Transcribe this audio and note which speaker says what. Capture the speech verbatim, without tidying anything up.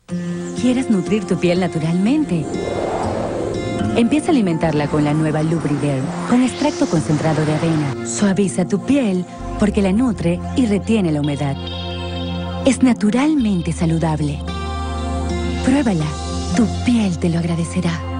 Speaker 1: quieras nutrir tu piel naturalmente. Empieza a alimentarla con la nueva Lubriderm, con extracto concentrado de avena. Suaviza tu piel porque la nutre y retiene la humedad. Es naturalmente saludable. Pruébala, tu piel te lo agradecerá.